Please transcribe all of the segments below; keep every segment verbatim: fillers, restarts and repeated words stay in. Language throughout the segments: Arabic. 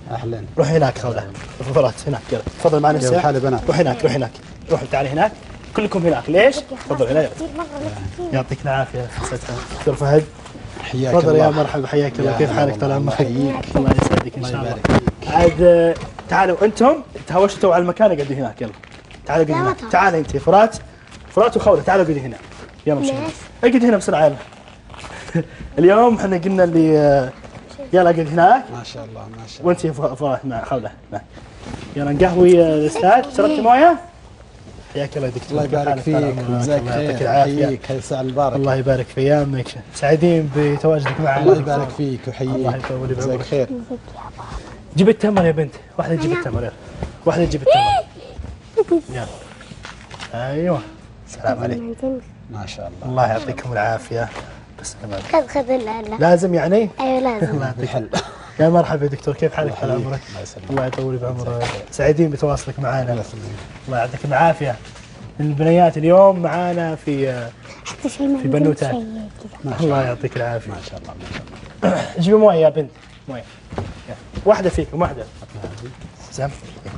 اهلا. روح هناك خوله فرات هناك يلا تفضل معنا السيارة. حالي بنات. روح هناك روح هناك روح تعالي هناك كلكم هناك ليش؟ تفضل هنا يعطيك العافية دكتور فهد. حياك تفضل الله. يا مرحبا حياك الله كيف حالك طال عمرك؟ حييك الله يسعدك ان شاء الله. يبارك فيك. عاد تعالوا انتم تهاوشتوا على المكان اقعدوا هناك يلا تعالوا قعدوا هناك تعال انت فرات فرات وخوله تعالوا قعدوا هنا يلا مش اقعد هنا بسرعه يلا. اليوم احنا قلنا اللي يلا اقعد هناك ما شاء الله ما شاء الله. وانت فرات مع خوله يلا نقهوي الاستاذ شربتي مويه؟ حياك الله يا دكتور. الله يبارك فيك وجزاك خير. حييك هاي الساعة المباركة. الله يبارك في ايامك سعيدين بتواجدك معنا. الله يبارك فيك وحييك. الله يطول جزاك بعمرك. خير. جيب التمر يا بنت واحدة تجيب التمر يلا واحدة تجيب التمر يلا ايوه السلام عليكم. ما شاء الله. الله يعطيكم العافية بس كمان خذ خذ لا لازم يعني؟ ايوه لازم. الله يعطيك العافية. يا مرحبا يا دكتور كيف حالك طال عمرك؟ الله يطول بعمرك سعيدين بتواصلك معنا. الله يعطيك العافية. البنيات اليوم معانا في في بنوتات. الله يعطيك العافية. ما شاء الله ما شاء الله. جيبي مويه يا بنت مويه واحدة فيكم واحدة زين.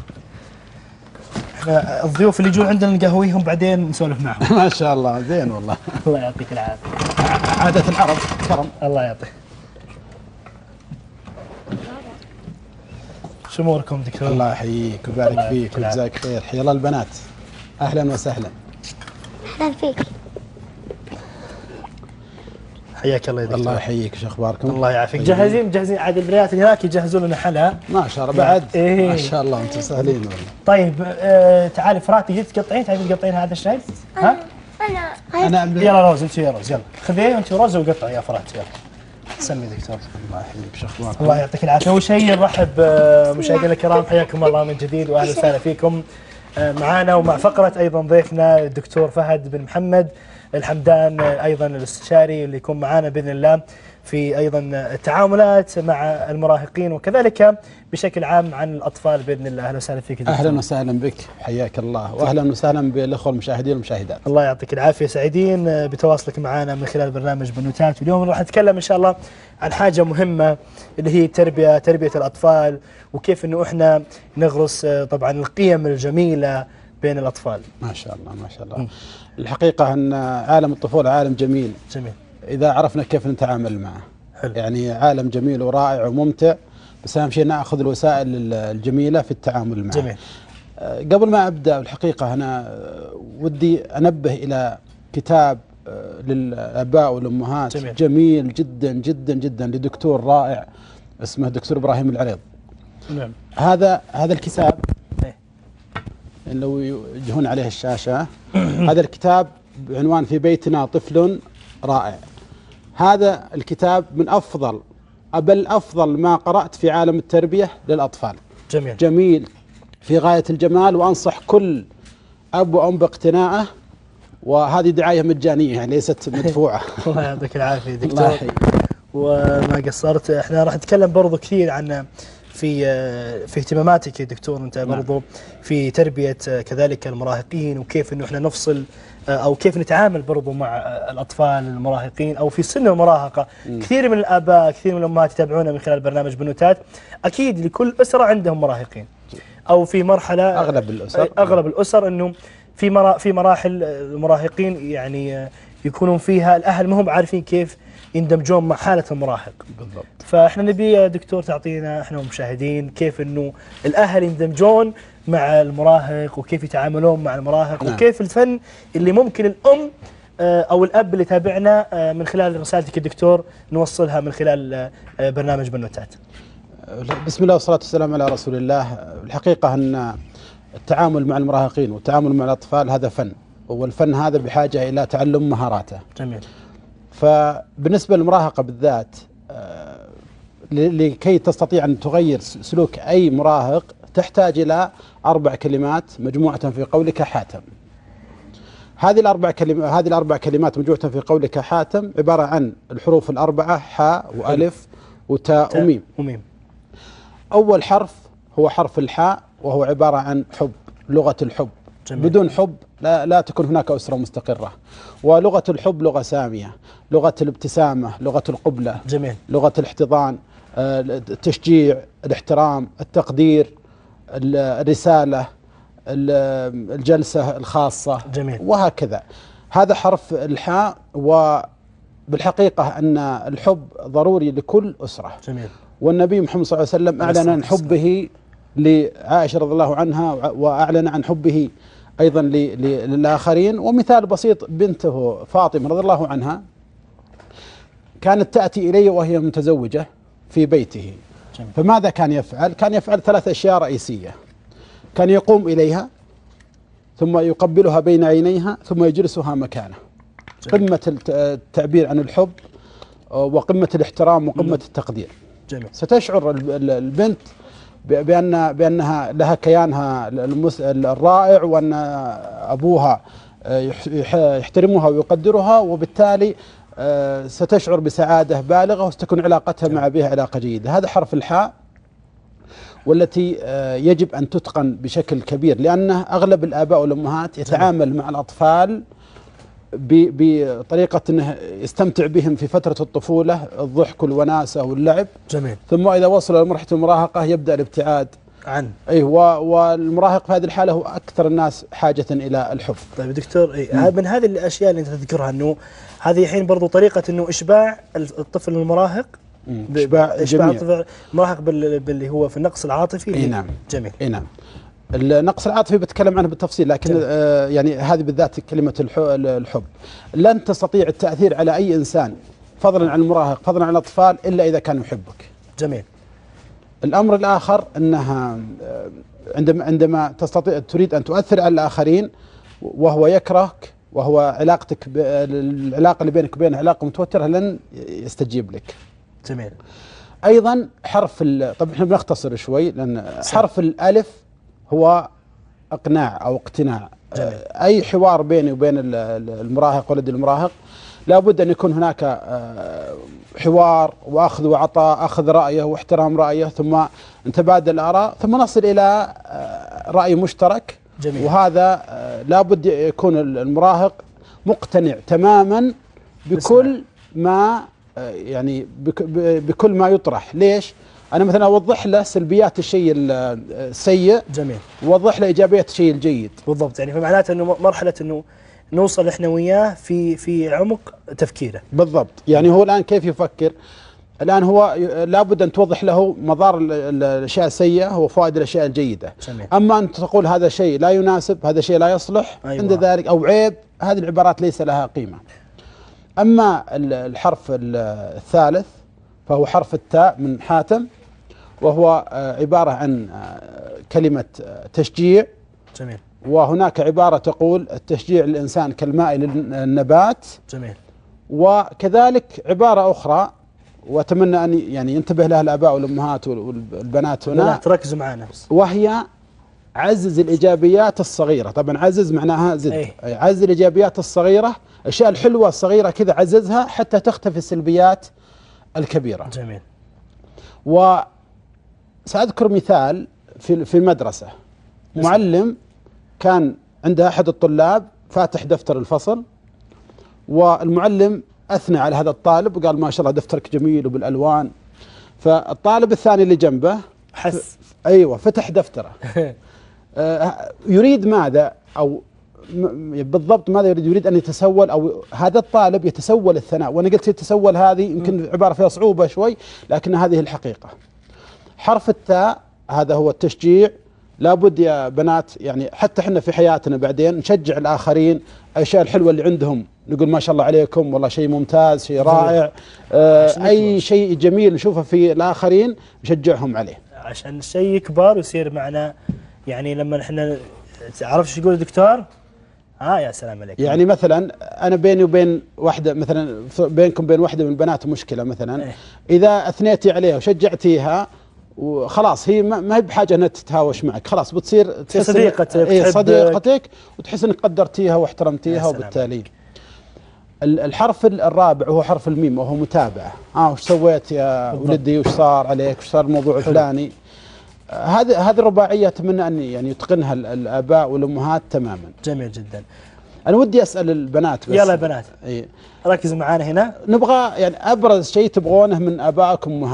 احنا الضيوف اللي يجون عندنا نقهويهم بعدين نسولف معهم. ما شاء الله زين والله. الله يعطيك العافية. عادة العرب كرم. الله يعطيك. شو اموركم دكتور؟ الله يحييك ويبارك فيك ويجزاك خير. حيا الله البنات. اهلا وسهلا. اهلا فيك. حياك الله يا دكتور. الله يحييك شو اخباركم؟ الله يعافيك. جاهزين مجهزين عاد البنات اللي هناك يجهزون لنا حلا. ما شاء الله بعد. إيه. ما شاء الله انتم سهلين والله. طيب آه تعالي فرات تجي تقطعين تعالي تقطعين هذا الشيء؟ ها؟ انا انا أعمل- يلا روز انت يا روز يلا خذيه انت روز وقطع يا فرات يلا. سمي دكتور. الله يحييك شو اخباركم؟ الله يعطيك العافيه. اول شيء نرحب آه، مشاهدينا الكرام حياكم الله من جديد واهلا وسهلا فيكم آه، معنا ومع فقره ايضا ضيفنا الدكتور فهد بن محمد الحمدان آه، ايضا الاستشاري اللي يكون معنا باذن الله في ايضا التعاملات مع المراهقين وكذلك بشكل عام عن الاطفال باذن الله. اهلا وسهلا فيك دكتور. اهلا وسهلا بك حياك الله واهلا وسهلا بالاخوه المشاهدين والمشاهدات. الله يعطيك العافيه. سعيدين آه، بتواصلك معنا من خلال برنامج بنوتات واليوم راح نتكلم ان شاء الله عن حاجه مهمه اللي هي التربيه تربيه الاطفال وكيف انه احنا نغرس آه، طبعا القيم الجميله بين الاطفال. ما شاء الله ما شاء الله. الحقيقه ان عالم الطفوله عالم جميل جميل. اذا عرفنا كيف نتعامل معه. حلو. يعني عالم جميل ورائع وممتع بس اهم شيء ناخذ الوسائل الجميله في التعامل معه. جميل. آه، قبل ما ابدا الحقيقه انا آه، ودي انبه الى كتاب آه، للاباء والامهات. جميل. جميل جدا جدا جدا لدكتور رائع اسمه دكتور ابراهيم العريض. نعم. هذا هذا الكتاب إيه. لو يوجهون عليه الشاشه هذا الكتاب بعنوان في بيتنا طفل رائع. هذا الكتاب من افضل بل افضل ما قرات في عالم التربيه للاطفال. جميل. جميل في غايه الجمال وانصح كل اب وام باقتنائه وهذه دعايه مجانيه يعني ليست مدفوعه. الله يعطيك العافيه الله دكتور يحييك. وما قصرت. احنا راح نتكلم برضو كثير عن في آه، في اهتماماتك يا دكتور انت برضو في تربيه آه، كذلك المراهقين وكيف انه احنا نفصل آه، او كيف نتعامل برضو مع آه، الاطفال المراهقين او في سن المراهقه. كثير من الاباء كثير من الامهات يتابعونا من خلال برنامج بنوتات. اكيد لكل اسره عندهم مراهقين او في مرحله اغلب الاسر اغلب الاسر انه في مرا في مراحل المراهقين يعني آه، يكونون فيها الاهل ما هم عارفين كيف يندمجون مع حاله المراهق. بالضبط. فاحنا نبي يا دكتور تعطينا احنا ومشاهدين كيف انه الاهل يندمجون مع المراهق وكيف يتعاملون مع المراهق. نعم. وكيف الفن اللي ممكن الام آه، او الاب اللي تابعنا آه، من خلال رسالتك يا دكتور نوصلها من خلال آه، برنامج بنوتات. بسم الله والصلاة والسلام على رسول الله. الحقيقة أن التعامل مع المراهقين والتعامل مع الأطفال هذا فن والفن هذا بحاجة إلى تعلم مهاراته. جميل. فبالنسبة للمراهقة بالذات آه، لكي تستطيع أن تغير سلوك أي مراهق تحتاج إلى أربع كلمات مجموعة في قولك حاتم. هذه الأربع كلمات هذه الأربع كلمات مجموعة في قولك حاتم عبارة عن الحروف الأربعة حاء وألف وتاء وميم. وميم. أول حرف هو حرف الحاء وهو عبارة عن حب، لغة الحب. جميل. بدون حب لا, لا تكون هناك أسرة مستقرة. ولغة الحب لغة سامية، لغة الابتسامة، لغة القبلة، جميل. لغة الاحتضان، التشجيع، الاحترام، التقدير، الرسالة، الجلسة الخاصة. جميل. وهكذا. هذا حرف الحاء، وبالحقيقة أن الحب ضروري لكل أسرة. جميل. والنبي محمد صلى الله عليه وسلم أعلن عن حبه لعائشة رضي الله عنها، وأعلن عن حبه أيضا للآخرين. ومثال بسيط، بنته فاطمة رضي الله عنها كانت تأتي إليه وهي متزوجة في بيته. جميل. فماذا كان يفعل؟ كان يفعل ثلاث أشياء رئيسية. كان يقوم إليها، ثم يقبلها بين عينيها، ثم يجلسها مكانه. قمة التعبير عن الحب، وقمة الاحترام، وقمة التقدير. جميل. ستشعر البنت بأن بأنها لها كيانها الرائع، وأن أبوها يحترمها ويقدرها، وبالتالي ستشعر بسعادة بالغة، وستكون علاقتها مع أبيها علاقة جيدة. هذا حرف الحاء، والتي يجب أن تتقن بشكل كبير، لأن أغلب الآباء والأمهات يتعامل مع الأطفال بطريقة أنه يستمتع بهم في فترة الطفولة، الضحك والوناسة واللعب. جميل. ثم إذا وصل لمرحلة المراهقة يبدأ الابتعاد عن أيه، والمراهق في هذه الحالة هو أكثر الناس حاجة إلى الحب. طيب دكتور، إيه من هذه الأشياء اللي أنت تذكرها، أنه هذه الحين برضو طريقة أنه إشباع الطفل المراهق، إشباع إشباع الطفل المراهق باللي هو في النقص العاطفي. إيه نعم. جميل. إيه نعم. النقص العاطفي بتكلم عنه بالتفصيل، لكن آه يعني هذه بالذات كلمة الحب لن تستطيع التأثير على أي إنسان، فضلا عن المراهق، فضلا عن الأطفال، إلا إذا كان يحبك. جميل. الأمر الآخر أنها عندما عندما تستطيع تريد أن تؤثر على الآخرين وهو يكرهك، وهو علاقتك العلاقة اللي بينك وبينه علاقة متوترة، لن يستجيب لك. جميل. أيضا حرف طبعا احنا بنختصر شوي، لأن حرف الألف هو اقناع او اقتناع. جميل. اي حوار بيني وبين المراهق ولد المراهق لابد ان يكون هناك حوار واخذ وعطاء، اخذ رايه واحترام رايه، ثم نتبادل الاراء، ثم نصل الى راي مشترك. جميل. وهذا لابد يكون المراهق مقتنع تماما بكل ما يعني بكل ما يطرح. ليش؟ أنا مثلا أوضح له سلبيات الشيء السيء. جميل. ووضح له إيجابيات الشيء الجيد. بالضبط. يعني فمعناته أنه مرحلة أنه نوصل إحنا وياه في في عمق تفكيره. بالضبط. يعني هو الآن كيف يفكر؟ الآن هو لابد أن توضح له مضار الأشياء السيئة وفوائد الأشياء الجيدة. جميل. أما أن تقول هذا شيء لا يناسب، هذا شيء لا يصلح. أيوة. عند ذلك أو عيب، هذه العبارات ليس لها قيمة. أما الحرف الثالث فهو حرف التاء من حاتم، وهو عبارة عن كلمة تشجيع. جميل. وهناك عبارة تقول التشجيع للإنسان كالماء للنبات. جميل. وكذلك عبارة أخرى، وأتمنى أن يعني ينتبه لها الآباء والأمهات والبنات هنا، تركزوا معنا، وهي عزز الإيجابيات الصغيرة. طبعا عزز معناها زد. أي. عزز الإيجابيات الصغيرة، الأشياء الحلوة الصغيرة كذا عززها حتى تختفي السلبيات الكبيرة. جميل. وسأذكر مثال في في المدرسة. معلم كان عند أحد الطلاب فاتح دفتر الفصل، والمعلم أثنى على هذا الطالب وقال ما شاء الله دفترك جميل وبالألوان. فالطالب الثاني اللي جنبه حس أيوة فتح دفتره. آه يريد ماذا أو بالضبط ماذا يريد؟ يريد أن يتسول، أو هذا الطالب يتسول الثناء. وأنا قلت يتسول هذه يمكن عبارة فيها صعوبة شوي، لكن هذه الحقيقة. حرف التاء هذا هو التشجيع. لابد يا بنات يعني حتى احنا في حياتنا بعدين نشجع الآخرين، الأشياء الحلوة اللي عندهم نقول ما شاء الله عليكم، والله شيء ممتاز، شيء رائع. آه أي شيء جميل نشوفه في الآخرين نشجعهم عليه عشان الشيء يكبر ويصير معنا. يعني لما احنا عرفت ايش يقول الدكتور؟ اه يا سلام عليك. يعني مثلا انا بيني وبين واحده، مثلا بينكم بين واحده من البنات مشكله مثلا، إيه؟ اذا اثنيتي عليها وشجعتيها وخلاص هي ما هي بحاجه انها تتهاوش معك، خلاص بتصير صديقتك. اي صديقتك، وتحس انك قدرتيها واحترمتيها. وبالتالي الحرف الرابع هو حرف الميم، وهو متابعه. اه وش سويت يا ولدي؟ وش صار عليك؟ وش صار الموضوع الفلاني؟ هذه هذه الرباعيه اتمنى ان يعني يتقنها الاباء والامهات تماما. جميل جدا. انا ودي اسال البنات بس. يلا يا بنات. اي ركزوا معانا هنا. نبغى يعني ابرز شيء تبغونه من ابائكم وامهاتكم.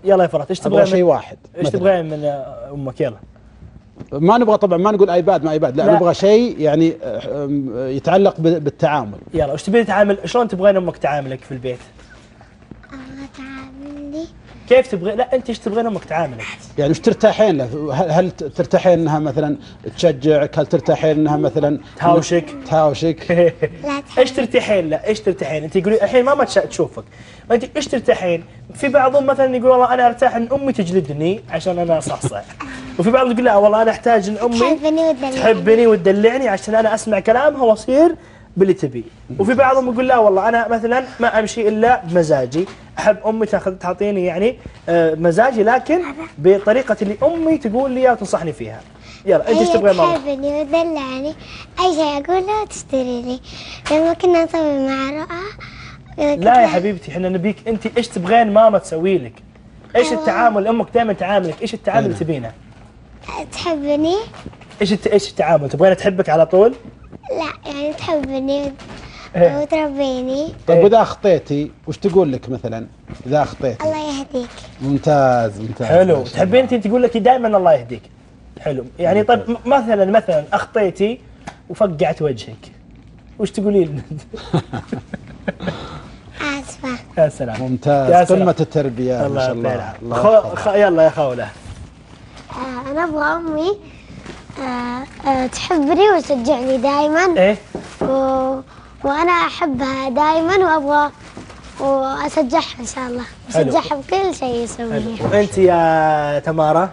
يلا يا فرات ايش ابغى تبغى شيء من... واحد ايش مثلاً. تبغى من آه، امك يلا. ما نبغى طبعا، ما نقول ايباد ما ايباد، لا, لا. نبغى شيء يعني آه، يتعلق ب- بالتعامل. يلا ايش تبي تعامل، شلون تبغين امك تعاملك في البيت؟ أبغى تعاملني. كيف تبغي، لا انت ايش تبغين امك تعاملك؟ يعني وش ترتاحين له؟ هل, هل ترتاحين انها مثلا تشجعك؟ هل ترتاحين انها مثلا تهاوشك؟ تهاوشك؟ لا ايش ترتاحين لا ايش ترتاحين؟ انت تقولي الحين ماما تش- تشوفك، ما انت ايش ترتاحين؟ في بعضهم مثلا يقول والله انا ارتاح ان امي تجلدني عشان انا صحصح، وفي بعضهم يقول لا والله انا احتاج ان امي تحبني وتدلعني. تحبني وتدلعني عشان انا اسمع كلامها واصير باللي تبي. وفي بعضهم يقول لا والله انا مثلا ما امشي الا بمزاجي، احب امي تاخذ تعطيني يعني آه، مزاجي لكن بطريقه اللي امي تقول لي وتنصحني فيها. يلا انت ايش هي تبغي ماما؟ تحبني وتدلعني، اي شيء اقوله تشتري لي. لما كنا نسوي مع رؤى لا يا حبيبتي احنا نبيك انت ايش تبغين ماما تسوي لك؟ ايش أيوة. التعامل امك دائما تعاملك، ايش التعامل اللي تبينه؟ تحبني. ايش الت... ايش التعامل؟ تبغينها تحبك على طول؟ لا يعني تحبني وت- إيه. وتربيني. طيب واذا اخطيتي وش تقول لك مثلا اذا اخطيتي؟ الله يهديك. ممتاز ممتاز. حلو، ما شاء تحبين الله. انت تقول لك دائما الله يهديك. حلو، يعني طيب م- مثلا مثلا اخطيتي وفقعت وجهك وش تقولي لنا؟ اسفه. يا سلام يا ممتاز، سلام. قمة التربية ما الله شاء يعطيك الله. العافية. الله خو... يحفظك. خ... يلا يا خوله. آه انا ابغى امي آه آه تحبني وتشجعني دائما. ايه و... وانا احبها دائما وابغى واشجعها ان شاء الله، حلو. اشجعها بكل شيء حلو. يسويه. وانت يا تمارا؟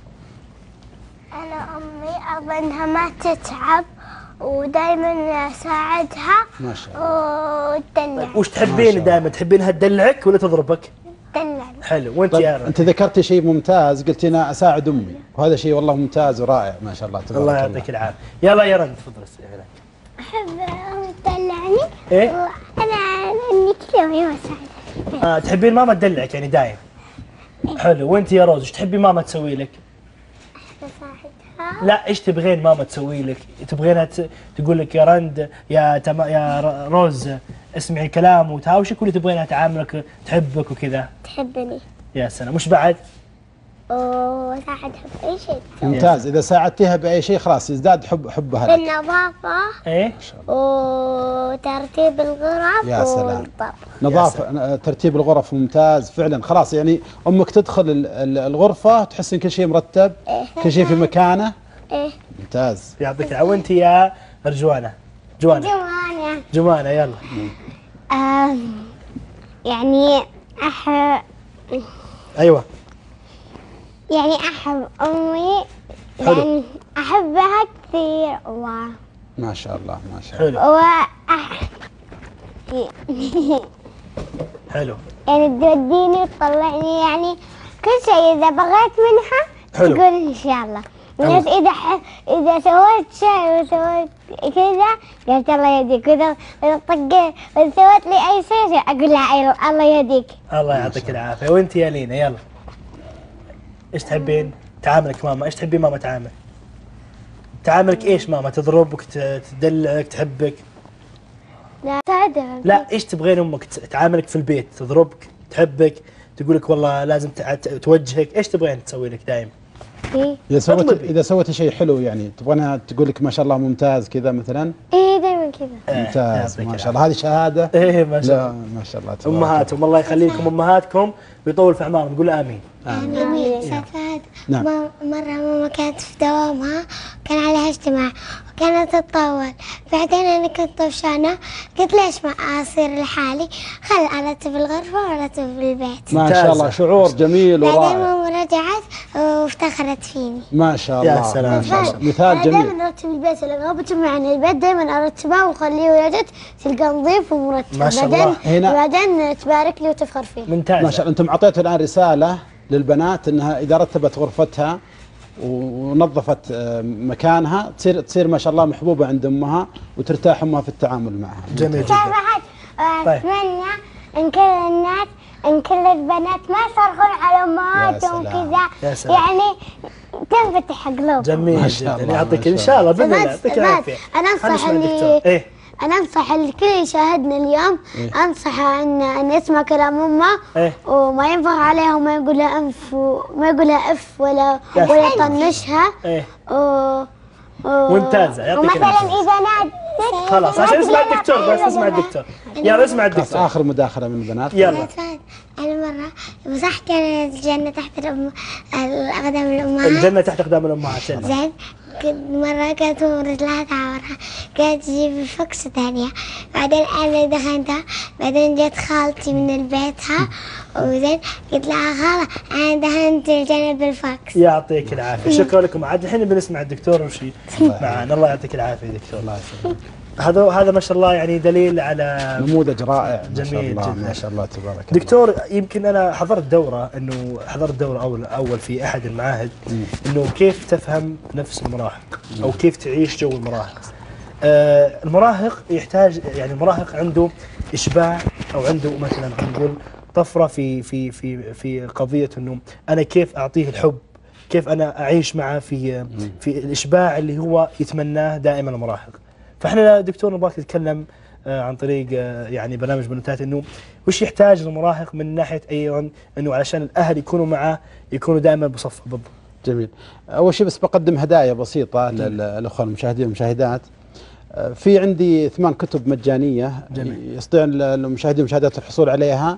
انا امي ابغى انها ما تتعب ودائما اساعدها ما شاء الله. وتدلع. وش ما شاء تحبين الله. دائما؟ تحبينها تدلعك ولا تضربك؟ تدلع. حلو، وانت طيب يا رنا؟ انت ذكرتي شيء ممتاز، قلتي انا اساعد امي، وهذا شيء والله ممتاز ورائع ما شاء الله تبارك الله يعطيك العافيه. يلا يا رنا تفضل استلم هناك. احب امي تدلعني. ايه؟ وانا اني كذا وهي اساعدها. آه تحبين ماما تدلعك يعني دايم. حلو، وانت يا روز ايش تحبي ماما تسوي لك؟ اساعدها. لا ايش تبغين ماما تسوي لك؟ تبغينها ت... تقول لك يا رند يا تما... يا ر- روز اسمعي الكلام وتهاوشك، ولا تبغينها تعاملك تحبك وكذا؟ تحبني يا سلام، مش بعد؟ واساعدها باي شيء. ممتاز، اذا ساعدتيها باي شيء خلاص يزداد حب حبها لك. بالنظافه ايه؟ وترتيب الغرف يا سلام. والطبخ. نظافة، ترتيب الغرف ممتاز فعلا. خلاص يعني امك تدخل ال- ال- الغرفة تحس ان كل شيء مرتب، كل شيء في مكانه. ايه ممتاز، يعطيك العافيه. وانت يا رجوانه؟ جوانا جمانة. جمانه يلا. آم، يعني أحب ايوه يعني أحب أمي حلو. لأن أحبها كثير و ما شاء الله ما شاء الله. حلو وأح... حلو يعني توديني وتطلعني، يعني كل شيء إذا بغيت منها حلو. تقول إن شاء الله. بس إذا ح... إذا سويت شيء وسويت كذا قلت الله يهديك، وإذا إذا طقيت وإذا سويت لي أي شيء أقول لها أيوة الله يهديك. الله يعطيك العافيه. وانت يا لينا يلا ايش تحبين تعاملك ماما؟ ايش تحبين ماما تعامل؟ تعاملك ايش ماما؟ تضربك ت- تدلعك تحبك؟ لا ساعدها. لا ايش تبغين امك ت- تعاملك في البيت؟ تضربك تحبك تقول لك والله لازم تع- ت- توجهك؟ ايش تبغين تسوي لك دايم؟ إيه اذا سويت اطلبي. اذا سويتي شيء حلو يعني تبغونها تقول لك ما شاء الله ممتاز كذا مثلا؟ إيه دايما كذا. ممتاز يعطيك ما شاء الله. هذه شهادة. ايه ما شاء لا الله. ما شاء الله تبارك امهاتهم الله يخلي لكم امهاتكم ويطول في اعمارهم، قول امين. آمين. سفاد. نعم. ما- مرة ماما كانت في دوامها كان عليها اجتماع وكانت تطول، بعدين أنا كنت طفشانة قلت ليش ما أصير لحالي، خل أرتب الغرفة وأرتب البيت. ما شاء الله، شعور جميل بعدين ورائع. ماما رجعت وافتخرت فيني. ما شاء يا الله سلام. ما شاء الله. مثال جميل. دائما ارتب البيت، لما بجمع عن البيت دائما ارتبه واخليه وجد تلقى نظيف ومرتب. ما شاء بعدين الله. هنا- بعدين تبارك لي وتفخر فيه. ممتاز ما شاء الله. انتم اعطيتوا الان رسالة للبنات انها اذا رتبت غرفتها ونظفت آه، مكانها تصير تصير ما شاء الله محبوبة عند امها وترتاح امها في التعامل معها. جميل كان جدا. بعد طيب. اتمنى ان كل الناس ان كل البنات ما يصرخون على امهاتهم يا سلام. كذا، يا سلام. يعني تنفتح قلوبهم. جميل ما شاء جدا. الله، يعطيك ما ان شاء شاء الله باذن بعد- الله يعطيك بعد العافيه. انا خلينا انصح نسمع اللي الدكتور. ايه انا انصح الكل يشاهدنا اليوم إيه؟ انصحه ان ان يسمع كلام امه إيه؟ وما ينفخ عليها وما يقول لها انف وما يقول لها اف ولا ولا يطنشها. إيه؟ و... ممتازه. يعطيك العافيه. ومثلا اذا نادت خلاص عشان اسمع الدكتور، بس اسمع الدكتور. يلا اسمع الدكتور. اخر مداخله من البنات. يلا. انا مره صح كانت الجنه تحت الأم... الاقدام الامهات. الجنه تحت اقدام الامهات. زين. مرة كانت رجلها تعورها، كانت تجيب الفكسة ثانية، بعدين أنا دخلتها، بعدين جت خالتي من بيتها وزين قلت لها خالة أنا دهنت الجنة بالفكس. يعطيك العافية، شكرا لكم. عاد الحين بنسمع الدكتور وشي معنا. الله يعطيك العافية دكتور. الله يسلمك. هذا هذا ما شاء الله يعني دليل على نموذج رائع. جميل ما شاء الله جدا. ما شاء الله تبارك الله. دكتور يمكن انا حضرت دوره انه حضرت دوره اول اول في احد المعاهد انه كيف تفهم نفس المراهق او كيف تعيش جو المراهق. آه المراهق يحتاج يعني المراهق عنده اشباع او عنده مثلا نقول طفره في في في في قضيه انه انا كيف اعطيه الحب، كيف انا اعيش معه في في الاشباع اللي هو يتمناه دائما المراهق. فاحنا دكتور نبغاك تتكلم عن طريق يعني برنامج بنوتات انه وش يحتاج المراهق من ناحيه ايضا انه علشان الاهل يكونوا معه يكونوا دائما بصفه. بالضبط. جميل. اول شيء بس بقدم هدايا بسيطه للاخوان المشاهدين والمشاهدات. في عندي ثمان كتب مجانيه. جميل. يستطيع المشاهدين والمشاهدات الحصول عليها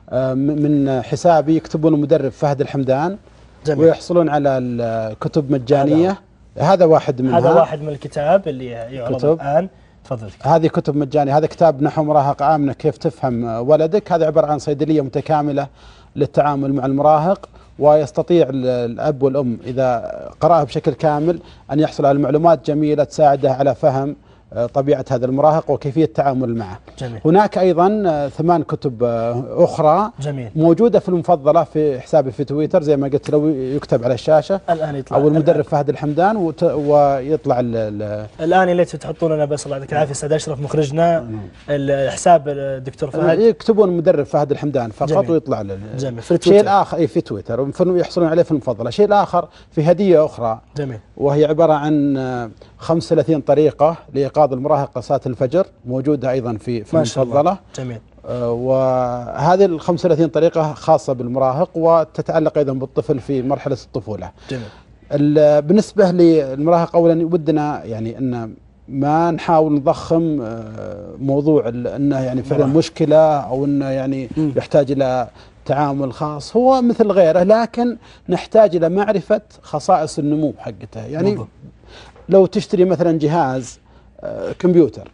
من حسابي، يكتبون المدرب فهد الحمدان. جميل. ويحصلون على الكتب مجانيه. هذا, هذا واحد منها. هذا واحد من الكتاب اللي يعرض كتب. الان. تفضل. هذه كتب مجانية. هذا كتاب نحو مراهقة آمنة كيف تفهم ولدك. هذا عبارة عن صيدلية متكاملة للتعامل مع المراهق، ويستطيع الأب والأم إذا قرأها بشكل كامل أن يحصل على معلومات جميلة تساعده على فهم طبيعة هذا المراهق وكيفية التعامل معه. جميل. هناك أيضا ثمان كتب أخرى. جميل. موجودة في المفضلة في حسابي في تويتر زي ما قلت، لو يكتب على الشاشة الآن يطلع أو المدرب الآن. فهد الحمدان وت... ويطلع ال ال الآن. اللي تحطون لنا بس الله يعطيك العافية أستاذ أشرف مخرجنا الحساب الدكتور فهد، يكتبون المدرب فهد الحمدان فقط. جميل. ويطلع ل... جميل. في الشيء الآخر أي في تويتر يحصلون عليه في المفضلة. شيء الآخر في هدية أخرى. جميل. وهي عبارة عن خمسة وثلاثين طريقة لإيقاظ المراهق صلاة الفجر، موجودة أيضا في في المفضلة. جميل. آه وهذه ال خمسة وثلاثين طريقة خاصة بالمراهق وتتعلق أيضا بالطفل في مرحلة الطفولة. جميل. بالنسبة للمراهق أولا ودنا يعني أن ما نحاول نضخم موضوع أنه يعني فعلا مشكلة أو أنه يعني م. يحتاج إلى تعامل خاص. هو مثل غيره، لكن نحتاج إلى معرفة خصائص النمو حقته. يعني مضبط. لو تشتري مثلا جهاز كمبيوتر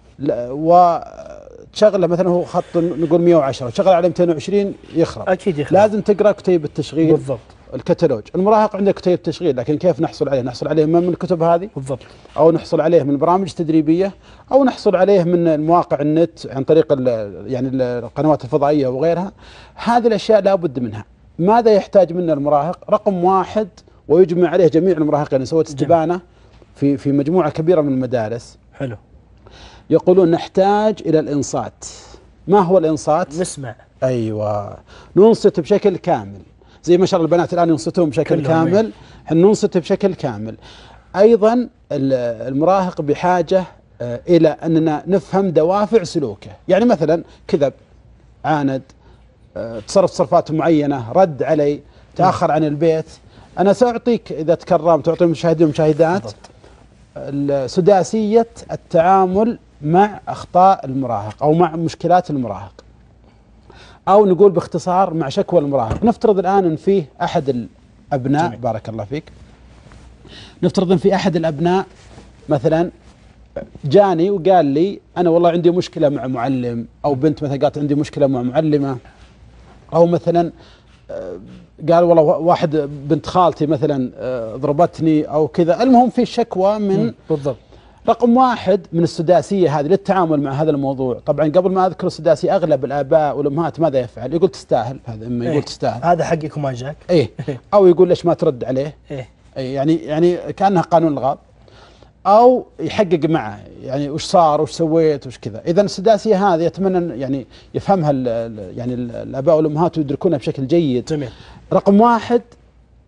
وتشغله مثلا هو خط نقول مئة وعشرة تشغل عليه مئتين وعشرين يخرب. اكيد يخرب. لازم تقرا كتيب التشغيل. بالضبط. الكتالوج. المراهق عنده كتيب تشغيل، لكن كيف نحصل عليه؟ نحصل عليه من الكتب هذه. بالضبط. او نحصل عليه من برامج تدريبيه، او نحصل عليه من مواقع النت عن طريق يعني القنوات الفضائيه وغيرها. هذه الاشياء لابد منها. ماذا يحتاج منا المراهق؟ رقم واحد ويجمع عليه جميع المراهقين. يعني سويت استبانه في في مجموعه كبيره من المدارس. حلو. يقولون نحتاج الى الانصات. ما هو الانصات؟ نسمع. ايوه، ننصت بشكل كامل. زي ما شاء الله البنات الان ينصتون بشكل كامل، احنا ننصت بشكل كامل. ايضا المراهق بحاجه الى اننا نفهم دوافع سلوكه. يعني مثلا كذب، عاند، تصرف تصرفات معينه، رد علي، تاخر عن البيت. انا ساعطيك اذا تكرمت تعطي المشاهدين والمشاهدات سداسيه التعامل مع اخطاء المراهق او مع مشكلات المراهق، أو نقول باختصار مع شكوى المراهق. نفترض الآن أن فيه أحد الأبناء. جميل. بارك الله فيك. نفترض أن في أحد الأبناء مثلا جاني وقال لي أنا والله عندي مشكلة مع معلم، أو بنت مثلا قالت عندي مشكلة مع معلمة، أو مثلا قال والله واحد بنت خالتي مثلا ضربتني أو كذا. المهم في شكوى من. بالضبط. رقم واحد من السداسية هذه للتعامل مع هذا الموضوع. طبعا قبل ما أذكر السداسية أغلب الآباء والأمهات ماذا يفعل؟ يقول تستاهل. هذا إما يقول إيه؟ تستاهل، هذا حقك وما جاك. إيه. أو يقول ليش ما ترد عليه. إيه؟ إيه يعني يعني كأنها قانون الغاب. أو يحقق معه يعني وش صار وش سويت وش كذا. إذا السداسية هذه يتمنى يعني يفهمها ال يعني الآباء والأمهات ويدركونها بشكل جيد. جميل. رقم واحد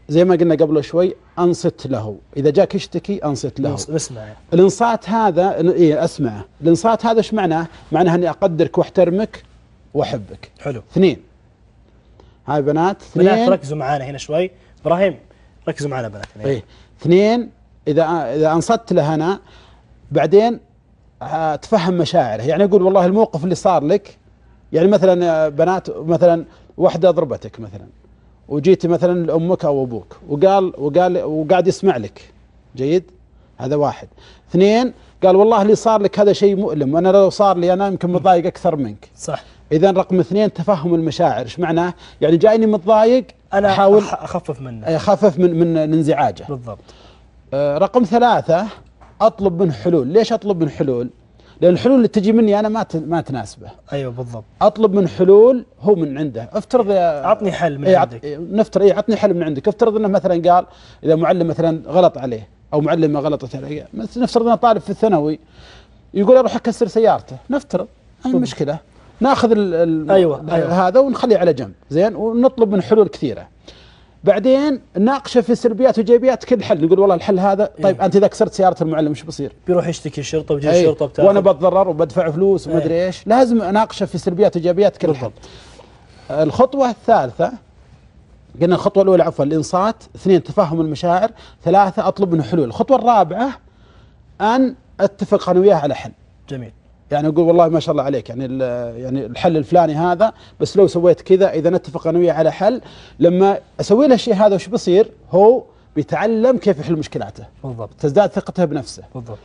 زي ما قلنا قبل شوي أنصت له، إذا جاك يشتكي أنصت له. اسمع. الإنصات هذا إيه أسمعه، الإنصات هذا إيش معناه؟ معناه أني أقدرك وأحترمك وأحبك. حلو. اثنين، هاي بنات. اثنين. بنات ركزوا معانا هنا شوي، إبراهيم ركزوا معنا بنات. إيه. اثنين، إذا إذا أنصت له أنا بعدين تفهم مشاعره، يعني أقول والله الموقف اللي صار لك، يعني مثلا بنات مثلا واحدة ضربتك مثلا وجيت مثلا لأمك أو أبوك وقال وقال وقاعد يسمع لك، جيد، هذا واحد. اثنين، قال والله اللي صار لك هذا شيء مؤلم وأنا لو صار لي أنا يمكن متضايق أكثر منك. صح. إذا رقم اثنين تفهم المشاعر، إيش معناه؟ يعني جايني متضايق أنا أحاول أخفف منه، أخفف من من انزعاجه. بالضبط. آه رقم ثلاثة، أطلب منه حلول. ليش أطلب منه حلول؟ لأن الحلول اللي تجي مني أنا ما ما تناسبه. أيوه بالضبط. أطلب من حلول هو من عنده. افترض أعطني حل من إيه عندك. نفترض إيه أعطني حل من عندك. افترض أنه مثلا قال إذا معلم مثلا غلط عليه أو معلمة غلطت عليه، نفترض أنه طالب في الثانوي يقول أروح أكسر سيارته، نفترض أي مشكلة، ناخذ ال ال أيوة. أيوة. هذا ونخليه على جنب، زين، ونطلب من حلول كثيرة. بعدين نناقشه في سلبيات وإيجابيات كل حل، نقول والله الحل هذا. طيب إيه؟ أنت إذا كسرت سيارة المعلم إيش بصير؟ بيروح يشتكي الشرطة ويجي أيه؟ الشرطة بتاخذ وأنا بتضرر وبدفع فلوس وما أدري أيه؟ إيش، لازم أناقشه في سلبيات وإيجابيات كل حل. الخطوة الثالثة، قلنا الخطوة الأولى عفوا الإنصات، اثنين تفهم المشاعر، ثلاثة أطلب منه حلول. الخطوة الرابعة أن أتفق أنا وياه على حل. جميل. يعني أقول والله ما شاء الله عليك، يعني يعني الحل الفلاني هذا، بس لو سويت كذا، إذا نتفق أنا وياه على حل، لما أسوي له الشيء هذا وش بيصير؟ هو بيتعلم كيف يحل مشكلاته. بالضبط. تزداد ثقته بنفسه. بالضبط.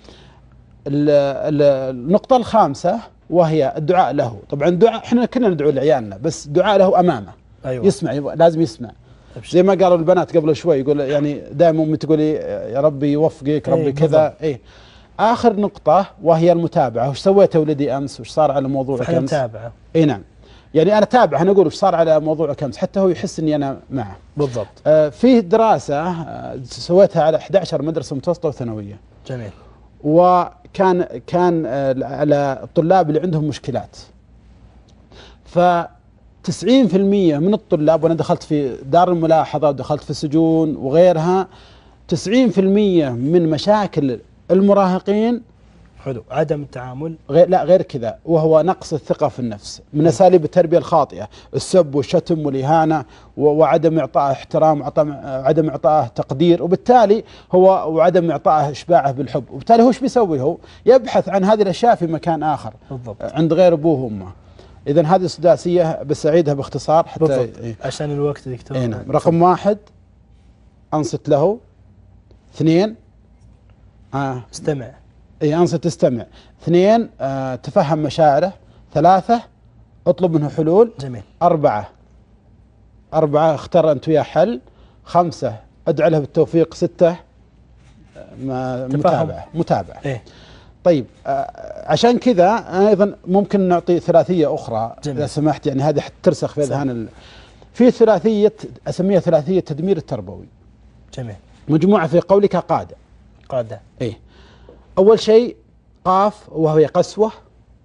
النقطة الخامسة وهي الدعاء له. طبعا الدعاء احنا كلنا ندعو لعيالنا، بس الدعاء له أمامه. أيوة. يسمع، لازم يسمع. زي ما قالوا البنات قبل شوي، يقول يعني دائما أمي تقولي يا ربي يوفقك، ربي أيه كذا. ايه. آخر نقطة وهي المتابعة. وش سويت ولدي أمس؟ وش صار على موضوعك أمس؟ متابعة. اي نعم. يعني أنا تابع، أنا أقول وش صار على موضوعك أمس، حتى هو يحس إني أنا معه. بالضبط. آه فيه دراسة آه سويتها على إحدى عشرة مدرسة متوسطة وثانوية. جميل. وكان كان آه على الطلاب اللي عندهم مشكلات. ف تسعين في المئة من الطلاب، وأنا دخلت في دار الملاحظة ودخلت في سجون وغيرها، تسعين في المئة من مشاكل المراهقين حلو عدم التعامل، غير لا غير كذا، وهو نقص الثقة في النفس من أساليب التربية الخاطئة، السب والشتم والإهانة وعدم إعطائه احترام وعدم إعطائه تقدير، وبالتالي هو وعدم إعطائه إشباعه بالحب، وبالتالي هو ايش بيسوي؟ هو يبحث عن هذه الأشياء في مكان آخر. بالضبط. عند غير أبوه وأمه. إذن هذه السداسية بس أعيدها باختصار حتى بالضبط. إيه؟ عشان الوقت دكتور. إيه نعم. رقم واحد أنصت له. اثنين آه استمع. اي انصت استمع. اثنين آه تفهم مشاعره. ثلاثة اطلب منه حلول. جميل. أربعة أربعة اختار أنت وياه حل. خمسة ادعى له بالتوفيق. ستة ما متابعة متابعة. إيه؟ طيب آه عشان كذا أيضا ممكن نعطي ثلاثية أخرى. جميل. إذا سمحت، يعني هذه ترسخ في أذهان ال... في ثلاثية أسميها ثلاثية تدمير التربوي. جميل. مجموعة في قولك قادة. قادة. إيه. أول شيء قاف وهي قسوة.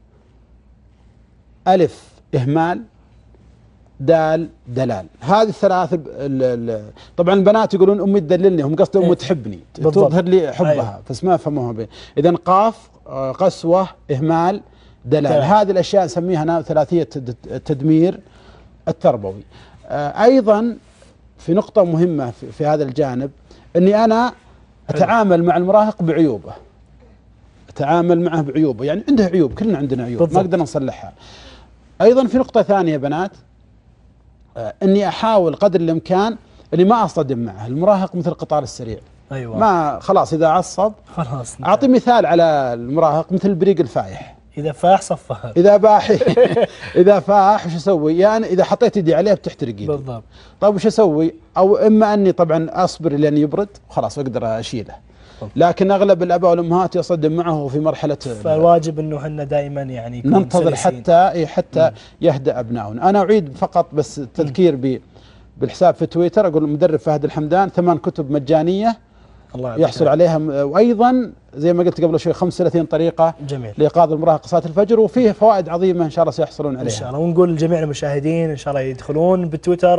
ألف إهمال. دال دلال. هذه الثلاث ال ال طبعا البنات يقولون أمي تدللني، هم قصدهم أمي تحبني، تظهر لي حبها. أيوة. بس ما فهموها به. إذن قاف قسوة إهمال دلال. دلال. هذه الأشياء نسميها ثلاثية التدمير التربوي. أيضا في نقطة مهمة في, في هذا الجانب، أني أنا أتعامل مع المراهق بعيوبه. أتعامل معه بعيوبه، يعني عنده عيوب، كلنا عندنا عيوب. بالضبط. ما نقدر نصلحها. أيضا في نقطة ثانية يا بنات، أني أحاول قدر الإمكان أني ما أصطدم معه. المراهق مثل القطار السريع. أيوة. ما خلاص إذا عصب خلاص. أعطي مثال على المراهق مثل البريق الفايح. إذا فاح صفها. إذا باح إذا فاح وش أسوي؟ يعني إذا حطيت يدي عليه بتحترق يدي. بالضبط. طيب وش أسوي؟ أو إما أني طبعا أصبر لين يبرد وخلاص أقدر أشيله. لكن أغلب الآباء والأمهات يصطدم معه في مرحلة، فالواجب أنه هن دائما يعني ننتظر حتى حتى يهدأ أبنائنا. أنا أعيد فقط بس تذكير ب بالحساب في تويتر، أقول المدرب فهد الحمدان، ثمان كتب مجانية الله يحصل عليها، وأيضا زي ما قلت قبل شوي خمسة وثلاثين طريقة. جميل. لإيقاظ المراهق صلاة الفجر، وفيه فوائد عظيمة إن شاء الله سيحصلون عليها إن شاء الله. ونقول لجميع المشاهدين إن شاء الله يدخلون بالتويتر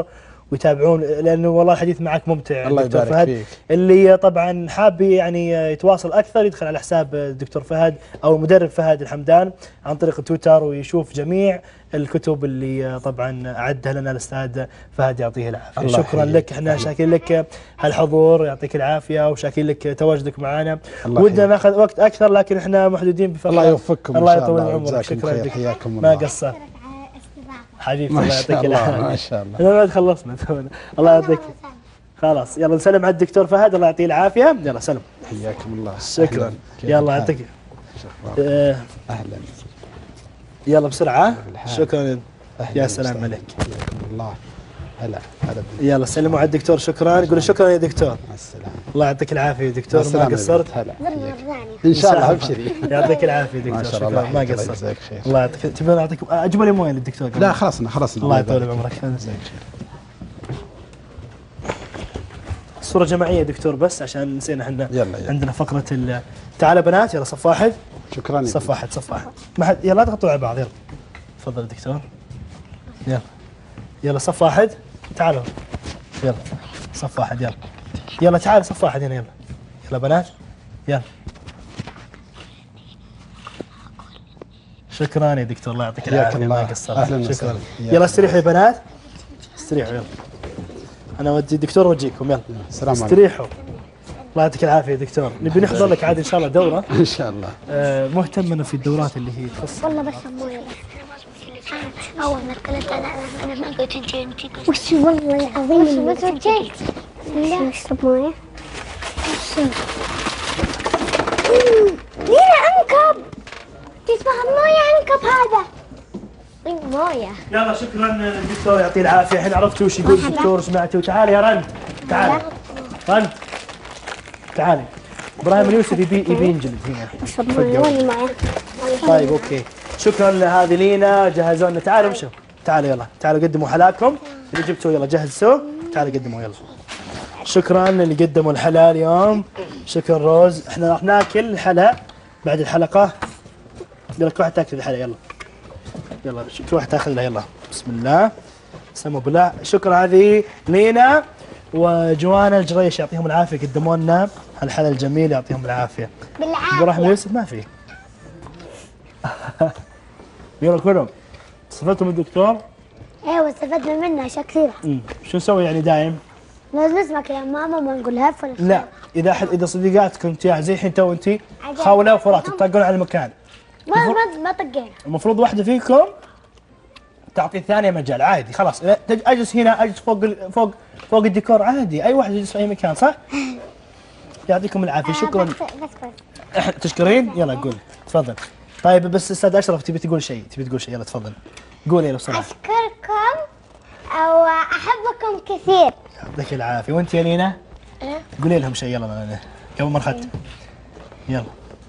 ويتابعون، لانه والله الحديث معك ممتع الله دكتور يبارك فهد. فيك. اللي طبعا حاب يعني يتواصل اكثر يدخل على حساب الدكتور فهد او المدرب فهد الحمدان عن طريق تويتر ويشوف جميع الكتب اللي طبعا اعدها لنا الاستاذ فهد يعطيه العافيه. شكرا لك، احنا شاكرين لك هالحضور يعطيك العافيه وشاكرين لك تواجدك معنا. ودنا ناخذ وقت اكثر لكن احنا محدودين بفقره. الله يوفقكم. الله يطول عمرك. شكرا لك، حياكم ما الله. قصرت حبيبي. ما الله شاء يعطيك الله العافيه. ما شاء الله. احنا ما خلصنا تونا. الله يعطيك. خلاص يلا نسلم على الدكتور فهد الله يعطيه العافيه. يلا سلم. حياكم الله. شكرا. يلا يعطيك. آه اهلا. يلا بسرعه. شكرا. يا سلام عليك. حياكم الله. هلا هلا. يلا سلموا على الدكتور. شكرا. قولوا شكرا يا دكتور. مع السلامه. الله يعطيك العافيه يا دكتور، ما قصرت. هلا. ان شاء الله ابشري. يعطيك العافيه دكتور. ما شاء شكرا الله. ما قصرت. الله يعطيك. تبون اعطيكم اجيب لي مويه للدكتور؟ لا خلصنا خلصنا. الله يطول بعمرك. صورة جماعية دكتور بس عشان نسينا احنا عندنا فقرة ال تعال بنات. يلا صف واحد. شكرا. صف واحد صف واحد. ما حد يلا لا تغطوا على بعض. يلا تفضل دكتور. يلا يلا صف واحد. تعالوا يلا صف واحد. يلا يلا تعال صف واحد هنا. يلا يلا بنات يلا. شكرا يا دكتور الله يعطيك العافية ما قصرت. شكرا. يلا استريحوا يا بنات استريحوا. يلا انا ودي الدكتور وجيكم. يلا السلام عليكم. استريحوا. الله يعطيك العافيه يا دكتور. نبي نحضر لك عاد ان شاء الله دوره. ان شاء الله. آه مهتم انا في الدورات اللي هي تخص. والله بس مويه بس. اول ما تكلمت انا انا ما قلت انت وش والله العظيم وش وجهك؟ لا اشرب مويه. لينا انكب. تسمع المويه انكب هذا. مويه. يلا شكرا الدكتور يعطيه العافيه. الحين عرفتوا وش يقول الدكتور سمعتوا. تعالي يا رند تعالي رند تعالي. ابراهيم اليوسف يبي يبي ينجلد هنا. اشرب مويه وين المويه؟ طيب اوكي شكرا لهذه لينا. جهزوا لنا. تعالوا امشوا. تعالوا يلا تعالوا قدموا حلاكم اللي جبتوه. يلا جهزوه. تعالوا قدموا يلا. شكرا اللي قدموا الحلا اليوم. شكرا روز. احنا راح ناكل الحلا بعد الحلقه. يلا كل واحد تاكل الحلا. يلا يلا كل واحد تاخذ له. يلا بسم الله سموا بالله. شكرا هذه لينا وجوانا الجريش يعطيهم العافيه قدموا لنا هالحلا الجميل يعطيهم العافيه. بالعافيه. ابراهيم يوسف ما في. يلا كلهم استفدتوا من الدكتور؟ ايوه استفدنا منه اشياء كثيره. امم شو نسوي يعني دايم؟ لازم نسمعك يا ماما ما نقول هف ولا لا اذا حد اذا صديقاتكم انت زي الحين تو انت خاوله وفرات تطقون على المكان. ما ما ما طقينا. المفروض واحده فيكم تعطي الثانيه مجال عادي. خلاص اجلس هنا اجلس فوق فوق فوق الديكور عادي. اي واحد يجلس في اي مكان صح؟ يعطيكم العافيه. شكرا. بس بس تشكرين؟ يلا قول تفضل. طيب بس استاذ اشرف تبي تقول شيء تبي تقول شيء. يلا تفضل قول يلا بسرعه. اشكركم او احبكم كثير. يعطيك العافيه. وانت يا لينا؟ أه؟ قولي لهم شيء يلا قبل ما نختم. يلا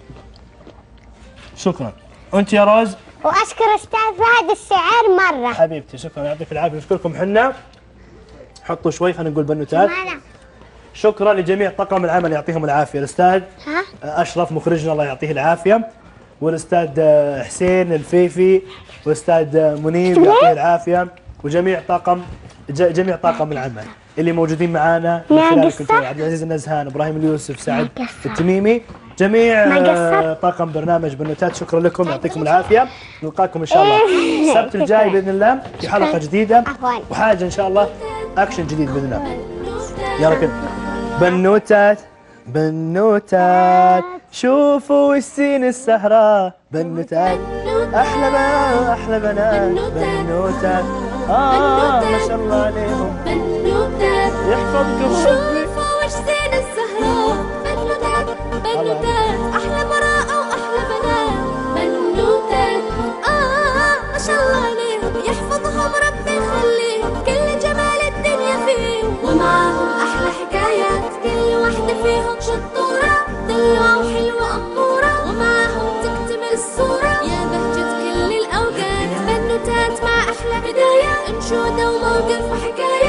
شكرا. وانت يا روز؟ واشكر استاذ فهد الشعر مره. حبيبتي شكرا يعطيك العافيه. نشكركم حنا. حطوا شوي خلينا نقول بنوتات. شكرا لجميع طاقم العمل يعطيهم العافيه. الاستاذ اشرف مخرجنا الله يعطيه العافيه والاستاذ حسين الفيفي والاستاذ منيب يعطيه العافيه وجميع طاقم جميع طاقم العمل اللي موجودين معانا من خلالكم عبد العزيز النزهان ابراهيم اليوسف سعد التميمي جميع طاقم برنامج بنوتات. شكرا لكم يعطيكم العافيه. نلقاكم ان شاء الله السبت الجاي باذن الله في حلقه جديده وحاجه ان شاء الله اكشن جديد باذن الله. يلا كده بنوتات بنوتات شوفوا السين السهراء بنوتات احلى ما احلى بنات بنوتات اه ما شاء الله عليهم بنوتات يحفظكم شوفوا السين السهراء بنوتات بنوتات احلى براءة واحلى بنات بنوتات اه ما شاء الله عليهم يحفظهم ربي يخليهم كل جمال الدنيا فيهم ومعهم احلى حكايات كل واحدة فيهم شطورة دلوة وحلوة أمورة ومعهم تكتمل الصورة يا بهجة كل الأوقات بنوتات مع أحلى بداية أنشودة وموقف وحكاية